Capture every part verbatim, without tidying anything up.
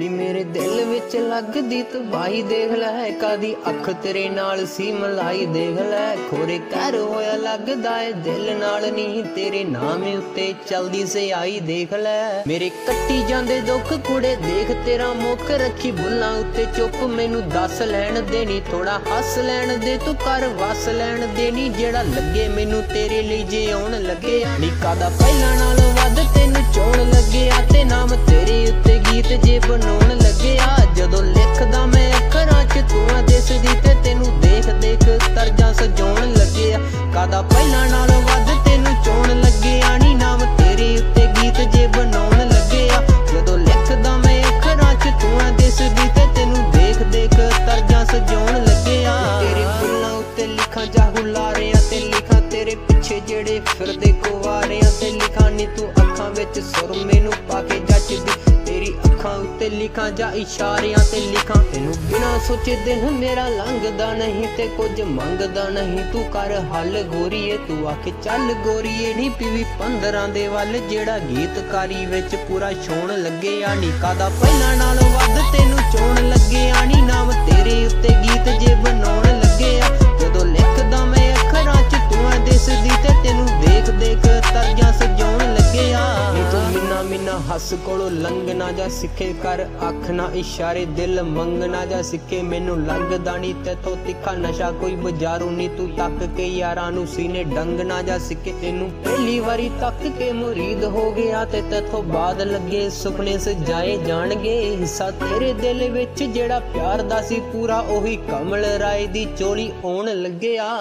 नी मेरे दिल विच लगदी तबाही देख लै, कदी अख तेरे नाल सी मलाई देख लै। खोरे कर होया लगदा है दिल नाल नी, तेरे नाम उत्ते चलदी सियाही देख लै। मेरे कट्टी जांदे दुख कुड़े देख तेरा मुख रखी बुल्लां उत्ते चुप मैनू दस लैण देनी, थोड़ा हस लैण दे तू कर वस लैण देनी। जेड़ा लगे मैनू तेरे लिए जे आउण लगे, नी कादा पहला नाल वध तैनू चोण लगे आ, ते नाम तेरे उत्ते गीत जे बनाउण लगे आ। जदों लिखदा मैं अखरां च तू आ दिसदी, ते तैनू देख देख तर्जां सजाउण लगे आ। कादा पहला नाल वध तैनू चोण लगे आ, नी नाम तेरे उत्ते गीत जे बनाउण लगे आ। जदों लिखदा मैं अखरां च तू आ दिसदी, ते तैनू देख देख तर्जां सजाउण लगे आ। तेरे फुल्लां उत्ते लिखां जा हुलारियां, ते लिखां तेरे पिछे जेड़े फिरदे कुवारियां, ते लिखां नी तू अखां विच सुर मैनू पाके जचदी। तेरी अखां उत्ते लिखां जा इशारियां, ते लिखां तैनू बिना सोचे दिन मेरा लंघदा नहीं, ते कुछ मंगदा नहीं तू कर हल गोरीए। तू आखे चल गोरीए नी पीवी पंद्रह दे वल, जेड़ा गीतकारी विच पूरा छोण लगे आ। नी कादा पहला नाल वध तैनू चोण लगे आ, नी नाम तेरे उत्ते गीत जे बनाउण लगे आ। जदों लिखदा मैं अखरां च तू आ दिसदी, ते तैनू देख देख तर्जां सजाउण लगे आ। नी तू मिन्ना मिन्ना हस कोलों लंघना जा सिखे, कर अख ना इशारे दिल मंगना जा सिखे। मैनू लगदा नी तैथों तिखा नशा कोई बजारू नी, तू तक के यारां नू सीने डंगना जा सिखे। तैनू पहली वारी तक के मुरीद हो गया, ते तैथों बाद लगे सुपने सजाए जाणगे। हिस्सा तेरे दिल विच जेड़ा प्यार दा सी पूरा, ओही कमल राय दी चोली आउण लगे आ।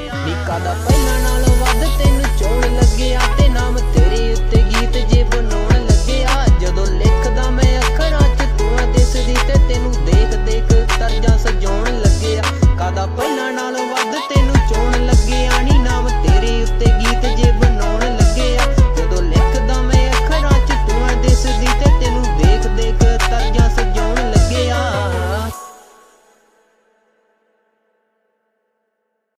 कादा पहला नाल वध तैनू चोण लगे आ, ते नाम तेरे उत्ते गीत जे बनाउण